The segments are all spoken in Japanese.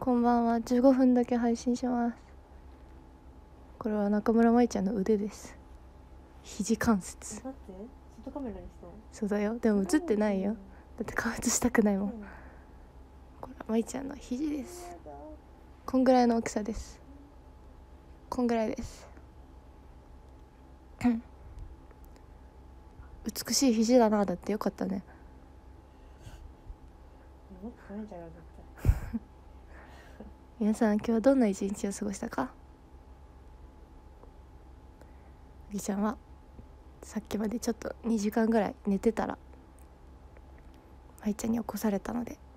こんばんは。15分だけ配信します。これは中村舞ちゃんの腕です。肘関節。 だって外カメラにした。 そうだよ。でも映ってないよ。だって顔映したくないもん。これは舞ちゃんの肘です。こんぐらいの大きさです。こんぐらいです。美しい肘だな。だってよかったね。 もっと食べちゃうよ絶対。 皆さん今日はどんな一日を過ごしたか。うぎちゃんはさっきまでちょっと2時間ぐらい寝てたら舞ちゃんに起こされたので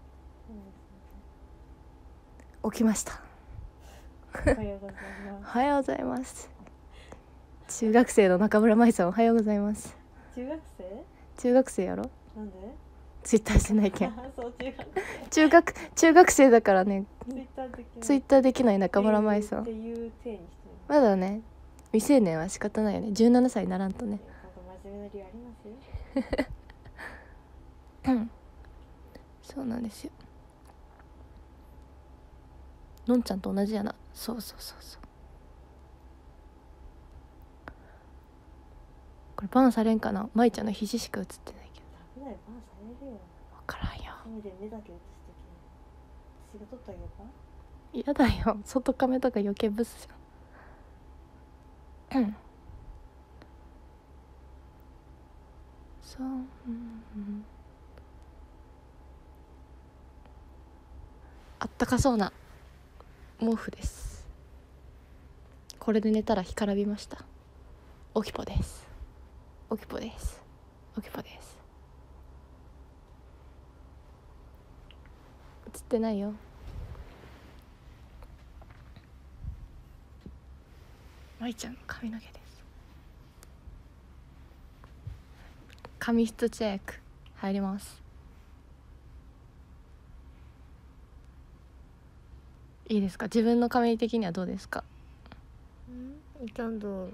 起きました。 おはようございます。 おはようございます。中学生の中村舞さんおはようございます。 中学生？ 中学生やろ。 なんで？ ツイッターしてないけん。 そう中学生だからね。 ツイッターできない。 中村舞さんっていう体にしてる。 まだね未成年は仕方ないよね。17歳にならんとね。 真面目な理由ありますよ。 そうなんですよ。のんちゃんと同じやな。そうそうそうそう。これバンされんかな。舞ちゃんの肘しか映ってないけど。 危ない、バンされるよ。 分からんよ。 目だけ映すとき私が撮ってあげようか。 嫌だよ。外カメとか余計ブスじゃん。そう、あったかそうな毛布です。これで寝たら干からびました。おきぽです。おきぽです。おきぽです。映ってないよ。まいちゃんの髪の毛です。髪質チェック入ります。いいですか。自分の髪的にはどうですか。 感動。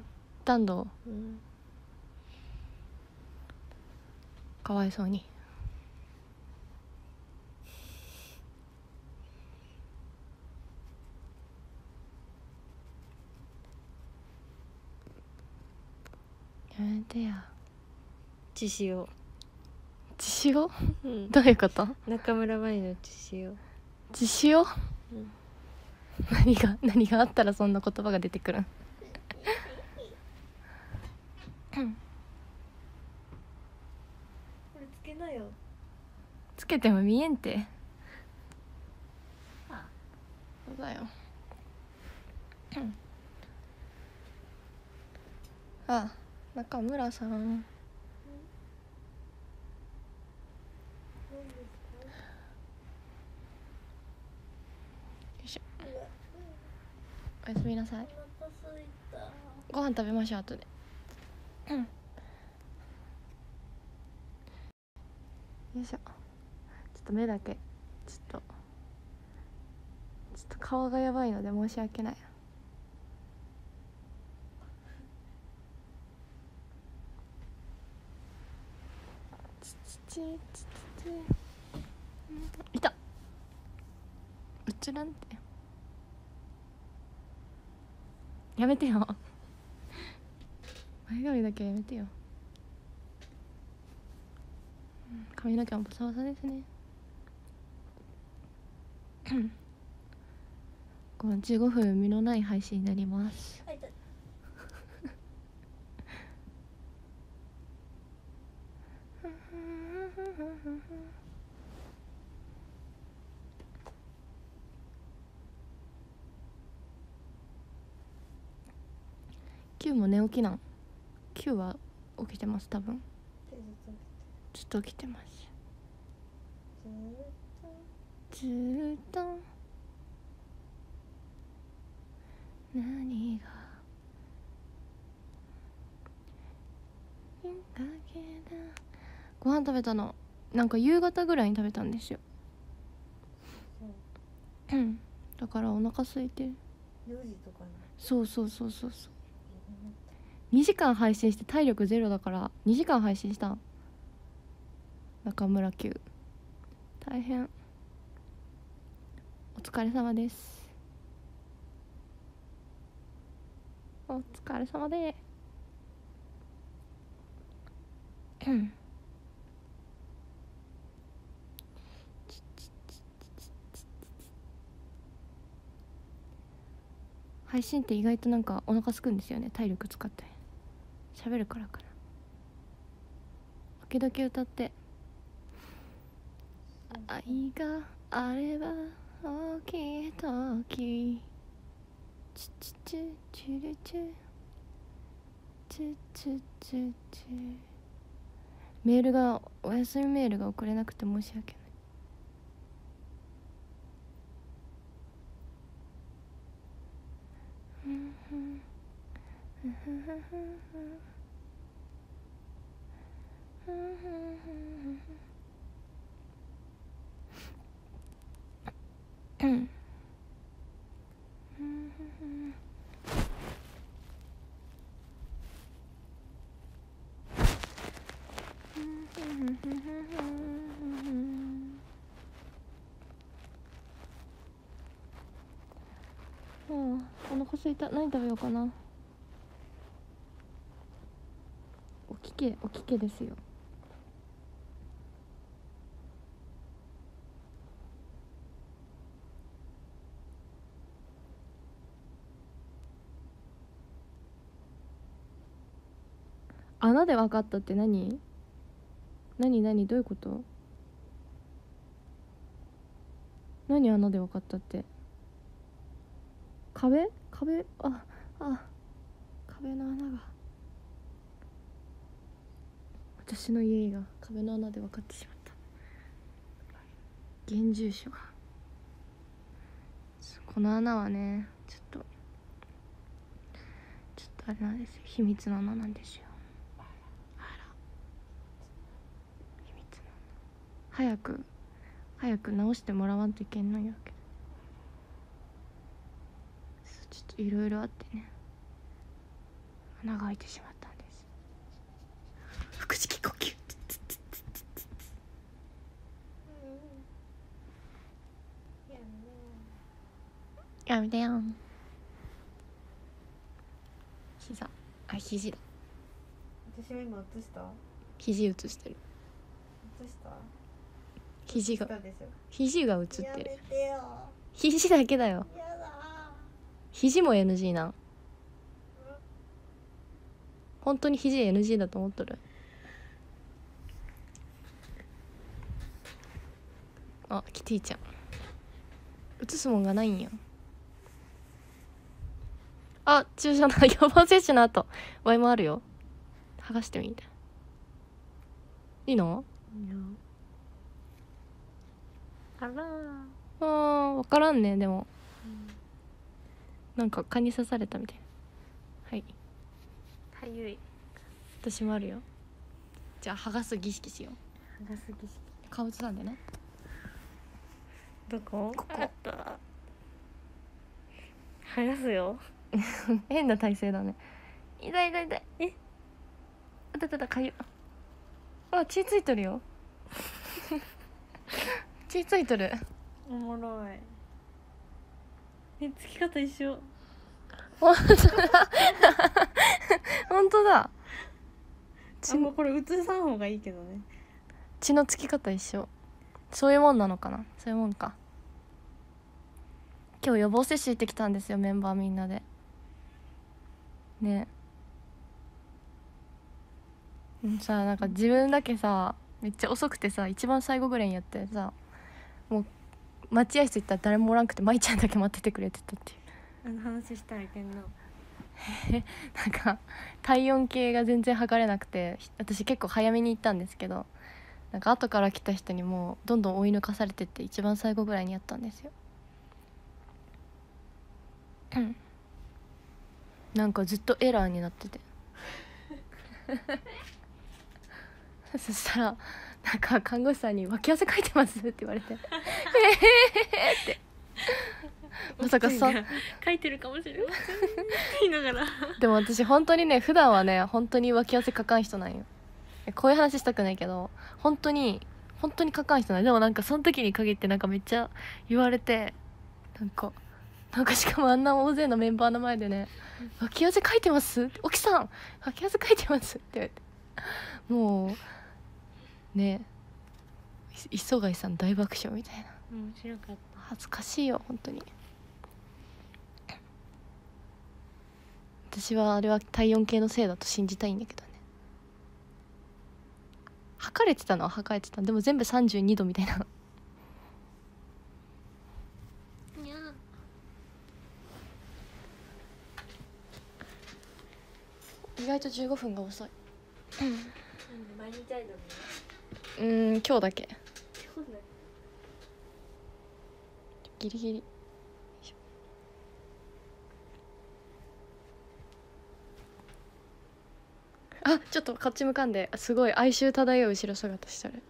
かわいそうに。やめてや。 血潮。 血潮、どういうこと。 中村舞の血潮。 血潮、何があったらそんな言葉が出てくるん。 これつけなよ。 つけても見えんて。そうだよ。あ、中村さん。よいしょ。おやすみなさい。ご飯食べましょう後で。よいしょ。ちょっと目だけちょっと顔がやばいので申し訳ない。いた。映らんて。やめてよ。前髪だけはやめてよ。髪の毛もボサボサですね。この15分身のない配信になります。Q も寝起きなん。Q は起きてます多分。ずっと起きてます。ずっと何がご飯食べたのなんか夕方ぐらいに食べたんですよ。だからお腹空いて。 4時とかに。 そう2時間配信して体力ゼロだから2時間配信した中村 Q 大変。 お疲れ様です。お疲れ様で配信って意外となんかお腹すくんですよね、体力使って喋るからかな。時々歌って愛があれば大きい時チチチチリチチチチチ。メールがお休みメールが送れなくて申し訳ない。お腹すいた。何食べようかな。おきけですよ。穴で分かったって何どういうこと？何穴で分かったって？壁壁の穴が、私の家が壁の穴で分かってしまった。現住所が、この穴はねちょっとあれなんですよ、秘密の穴なんですよ。あら、秘密の穴。早く直してもらわんといけんのやけど、ちょっといろいろあってね、穴が開いてしまったんです。腹式呼吸。やめてよ。肘だ。 私も今映した？ 肘映してる。 映した？ 肘が映ったでしょ。 肘が映ってる。 やめてよ。 肘だけだよ。 やだ。 肘も NG なん？本当に肘 NG だと思っとる？あ、キティちゃん映すもんがないんよ。あ、注射の予防接種の後ワイもあるよ。剥がしてみていいの？ いや、あらー、分からんね。でも、なんか蚊に刺されたみたいな。はい、 かゆい。 私もあるよ。じゃあ剥がす儀式しよう。 剥がす儀式。 顔映さんでね。 どこ？ ここ。 剥がすよ。 変な体勢だね。痛い。あたかゆ。あ、血ついとるよ。血ついとる。 おもろい。つき方一緒。 本当だ。 もうこれ映さん方がいいけどね。 血のつき方一緒。そういうもんなのかな。そういうもんか。今日予防接種行ってきたんですよ、メンバーみんなでね。さ、なんか自分だけさめっちゃ遅くてさ、一番最後ぐらいにやってさ、もう待合室行ったら誰もおらんくて、舞ちゃんだけ待っててくれてたっていう。 あの話したいけんな。 なんか体温計が全然測れなくて、私結構早めに行ったんですけど、なんか後から来た人にもうどんどん追い抜かされてって、一番最後ぐらいにやったんですよ。なんかずっとエラーになっててそしたらなんか看護師さんに「脇汗かいてます?」って言われて「ってまさかさ書いてるかもしれません言いながら。 でも私本当にね、普段はね本当に脇汗かかん人なんよ。こういう話したくないけど、本当にかかん人なん。でもなんかその時に限ってなんかめっちゃ言われて、 なんかしかもあんな大勢のメンバーの前でね「書き汗かいてます?」って「沖さん書き汗かいてます?」って言われて、もうね磯貝さん大爆笑みたいな。 面白かった。 恥ずかしいよ本当に。私はあれは体温計のせいだと信じたいんだけどね。測れてたのは測れてた。でも全部32度みたいな。 にゃ意外と15分が遅い。 毎日アイド今日だけルね。 ギリギリ。あ、ちょっとこっち向かんで、すごい哀愁漂う後ろ姿してる。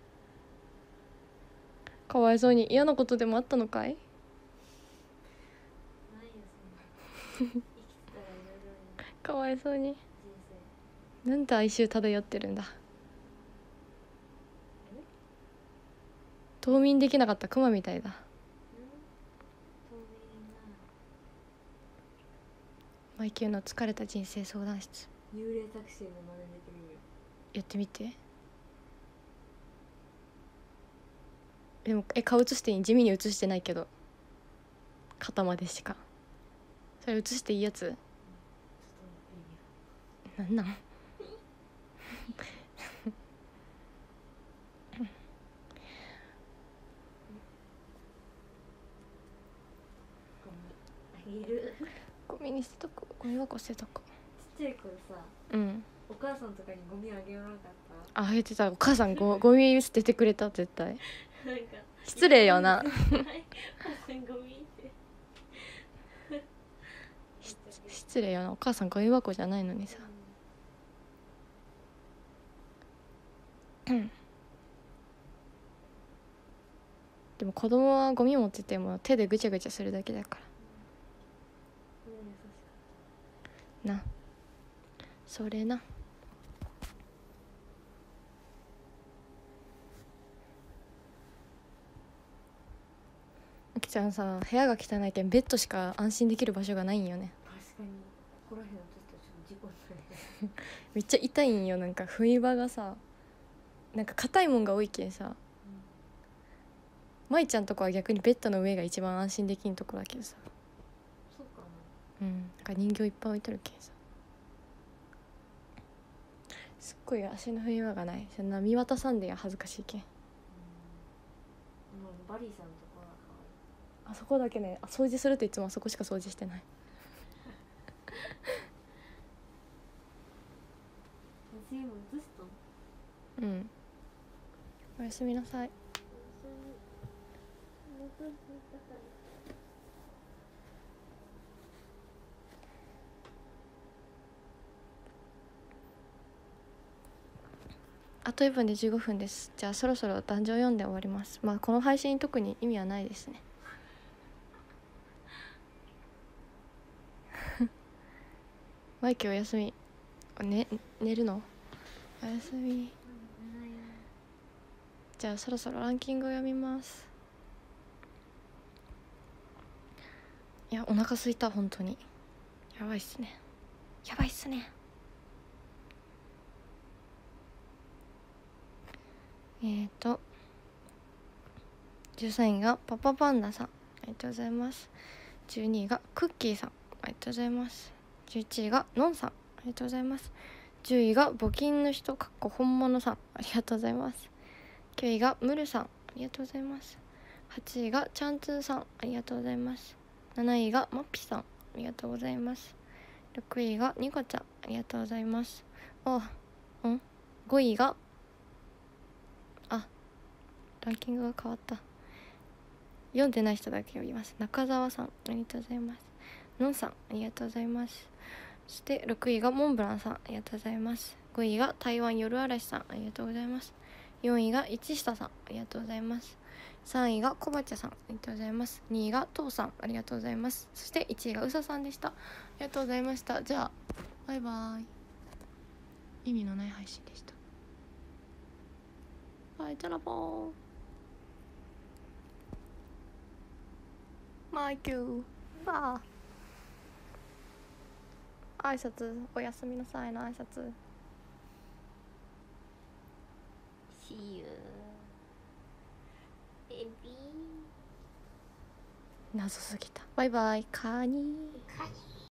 かわいそうに。嫌なことでもあったのかい？ ないよそんな。生きてたらいろいろかわいそうに。 人生。 なんて哀愁漂ってるんだ。冬眠できなかったクマみたいだ。 透明マイキューの疲れた人生相談室。 な幽霊タクシーの真似できるよ。 やってみて。でも顔映していい？地味に映してないけど肩までしか。それ映していいやつ？ ちょっと待ってみよなんなん？ う。ごめん。あげる。 ゴミに捨てとく。ゴミ箱捨てとく。 ちっちゃい頃さ、お母さんとかにゴミあげようなかった。 あげてた。お母さんゴミ捨ててくれた絶対。 なんか失礼よな。 はい、ゴミって失礼よな。お母さんゴミ箱じゃないのにさ。でも子供はゴミ持ってても手でぐちゃぐちゃするだけだからな。それな。あきちゃんさ、部屋が汚いけんベッドしか安心できる場所がないんよね。 確かにここら辺落としたらちょっと事故になる。 めっちゃ痛いんよ。なんか冬場がさ、なんか硬いもんが多いけんさ、舞ちゃんとこは逆にベッドの上が一番安心できんとこだけどさ、 そうかなんか人形いっぱい置いとるけんさ、すっごい足の踏み場がない。そんな見渡さんでや恥ずかしいけん。 もうバリーさんのところが可愛い。 あそこだけね、掃除するといつもあそこしか掃除してない。 私今映した。 おやすみなさい。あと1分で15分です。じゃあそろそろ壇上読んで終わります。まあこの配信特に意味はないですね。マイキーおやすみ。寝るの？おやすみ。じゃあそろそろランキングを読みます。いやお腹すいた本当に。やばいっすね。やばいっすね。13位がパパパンダさん、ありがとうございます。12位がクッキーさん、ありがとうございます。11位がのんさん、ありがとうございます。10位が募金の人かっこ本物さん、ありがとうございます。9位がムルさん、ありがとうございます。8位がチャンツーさん、ありがとうございます。7位がマッピさん、ありがとうございます。6位がニコちゃん、ありがとうございます。5位がランキングが変わった。読んでない人だけ読みます。中澤さん、ありがとうございます。のんさん、ありがとうございます。そして6位がモンブランさん、ありがとうございます。5位が台湾夜嵐さん、ありがとうございます。4位が一下さん、ありがとうございます。3位がこばちゃさん、ありがとうございます。2位がとうさん、ありがとうございます。そして1位がうささんでした。ありがとうございました。じゃあバイバイ。意味のない配信でした。バイトラボー。 マイキューわあ挨拶おやすみなさいの挨拶 See you baby 謎すぎたバイバイカニカニ